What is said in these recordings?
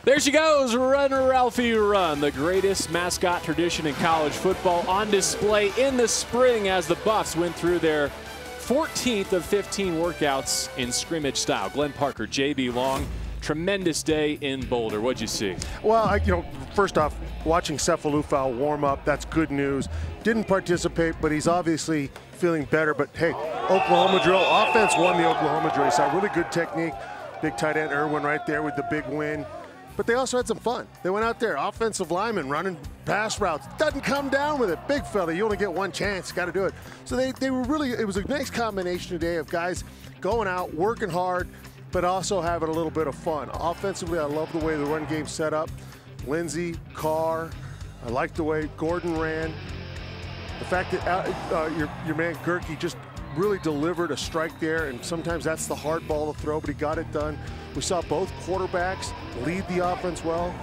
There she goes, Runner Ralphie Run, the greatest mascot tradition in college football, on display in the spring as the Buffs went through their 14th of 15 workouts in scrimmage style. Glenn Parker, JB Long, tremendous day in Boulder. What'd you see? Well, first off, watching Cephalufau warm up, that's good news. Didn't participate, but he's obviously feeling better. But hey, Oklahoma drill, offense won the Oklahoma drill. He saw really good technique. Big tight end Irwin right there with the big win. But they also had some fun. They went out there, offensive linemen running pass routes. Doesn't come down with it. Big fella, you only get one chance, got to do it. So they were really, it was a nice combination today of guys going out, working hard, but also having a little bit of fun. Offensively, I love the way the run game set up. Lindsay, Carr, I like the way Gordon ran. The fact that your man Gehrke just really delivered a strike there, and sometimes that's the hard ball to throw, but he got it done. We saw both quarterbacks lead the offense well.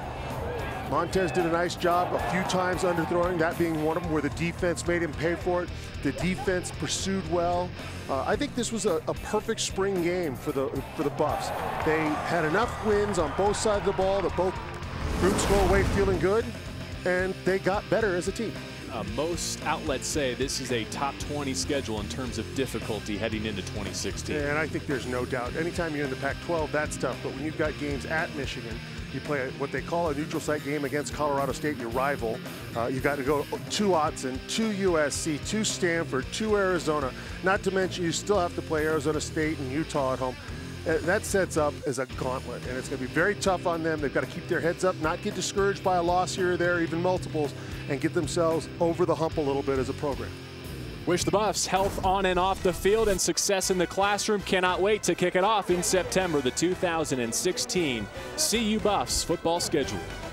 Montez did a nice job a few times underthrowing, that being one of them where the defense made him pay for it. The defense pursued well. I think this was a perfect spring game for the Buffs. They had enough wins on both sides of the ball that both groups go away feeling good, and they got better as a team. Most outlets say this is a top 20 schedule in terms of difficulty heading into 2016. And I think there's no doubt. Anytime you're in the Pac-12, that's tough. But when you've got games at Michigan, you play what they call a neutral site game against Colorado State, your rival. You've got to go to Autzen, to USC, to Stanford, to Arizona. Not to mention you still have to play Arizona State and Utah at home. That sets up as a gauntlet, and it's going to be very tough on them. They've got to keep their heads up, not get discouraged by a loss here or there, even multiples, and get themselves over the hump a little bit as a program. Wish the Buffs health on and off the field and success in the classroom. Cannot wait to kick it off in September, the 2016 CU Buffs football schedule.